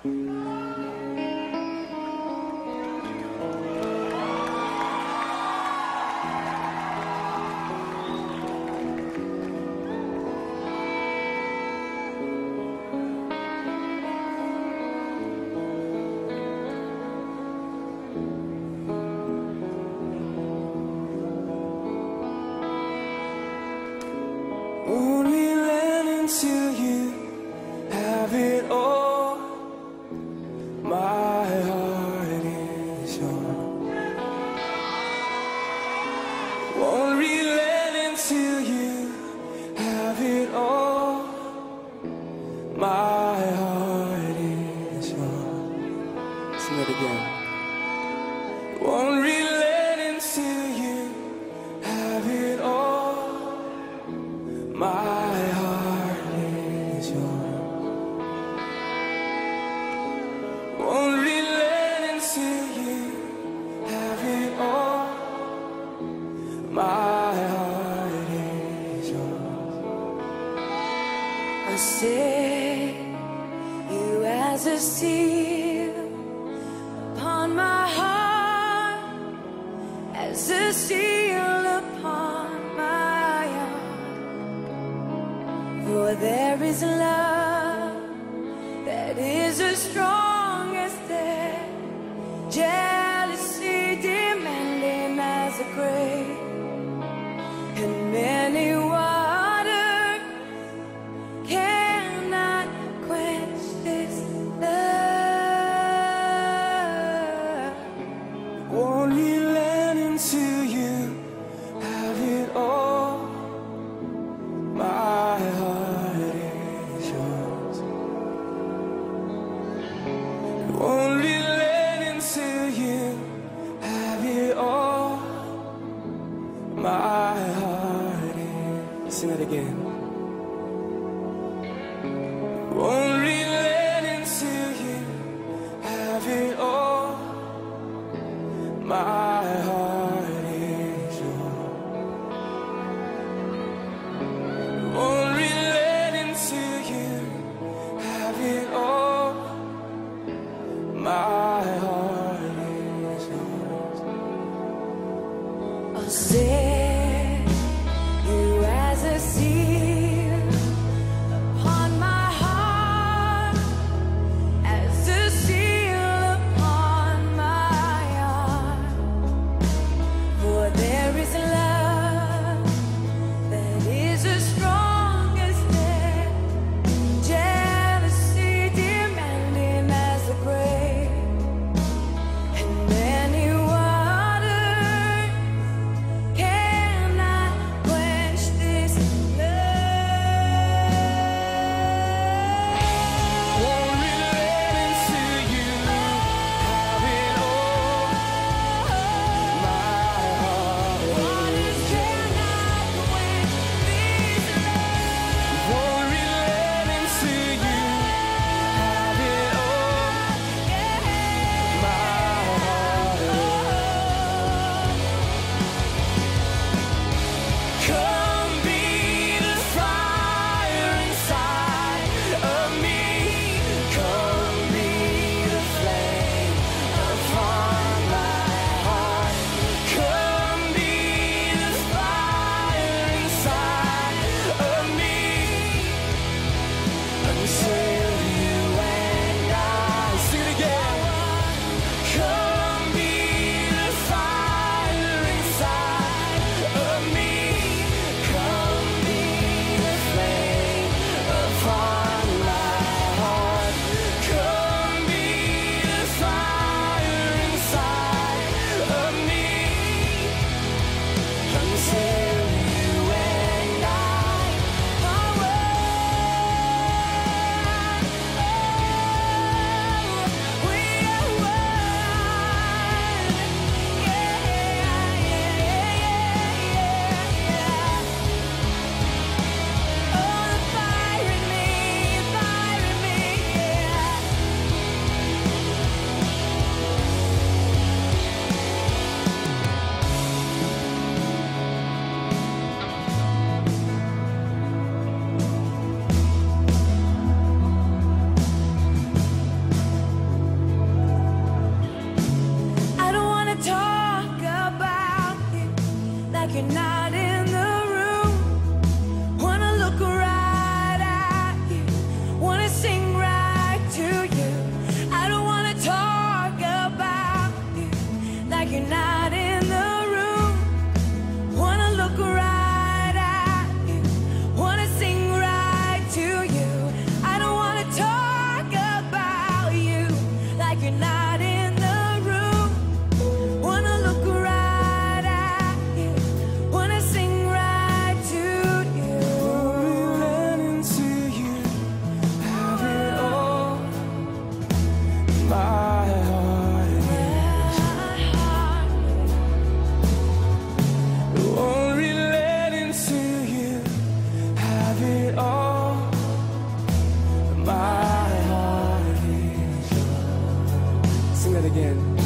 Only land until you have it all. My heart is yours. Won't relent until you have it all. My heart is yours. Sing it again. Won't relent until you have it all. My heart is yours. Won't relent until you have it all. My heart is yours. I set you as a seal upon my heart, as a seal upon my heart. For there is love that is as strong as that, jealousy demanding as a grave, and many waters cannot quench this love. Won't relent until you have it all. My heart is yours. Won't relent until you have it all. My heart is. Sing it again. Won't relent until you have it all. My heart is yours. Won't relent until you have it all. My heart is yours. I'll set you as a seal again.